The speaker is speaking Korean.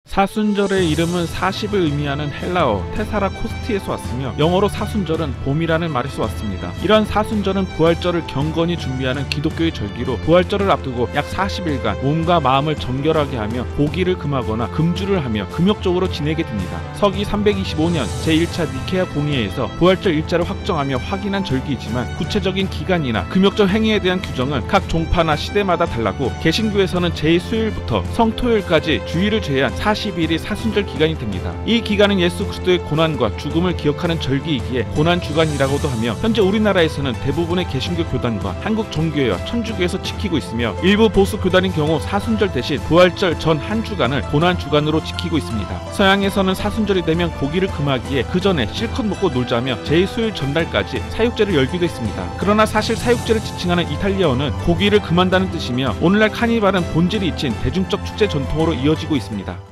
사순절의 이름은 40을 의미하는 헬라어 테사라 코스티에서 왔으며 영어로 사순절은 봄이라는 말에서 왔습니다. 이러한 사순절은 부활절을 경건히 준비하는 기독교의 절기로 부활절을 앞두고 약 40일간 몸과 마음을 정결하게 하며 고기를 금하거나 금주를 하며 금욕적으로 지내게 됩니다. 서기 325년 제1차 니케아 공의회에서 부활절 일자를 확정하며 확인한 절기이지만 구체적인 기간이나 금욕적 행위에 대한 규정은 각 종파나 시대마다 달라고 개신교에서는 제2수요일부터 성토요일까지 주일을 제외한 40일이 사순절 기간이 됩니다. 이 기간은 예수 그리스도의 고난과 죽음을 기억하는 절기이기에 고난주간이라고도 하며 현재 우리나라에서는 대부분의 개신교 교단과 한국 종교회와 천주교에서 지키고 있으며 일부 보수 교단인 경우 사순절 대신 부활절 전 한 주간을 고난주간으로 지키고 있습니다. 서양에서는 사순절이 되면 고기를 금하기에 그 전에 실컷 먹고 놀자며 제2수요일 전날까지 사육제를 열기도 했습니다. 그러나 사실 사육제를 지칭하는 이탈리아어는 고기를 금한다는 뜻이며 오늘날 카니발은 본질이 잊힌 대중적 축제 전통으로 이어지고 있습니다.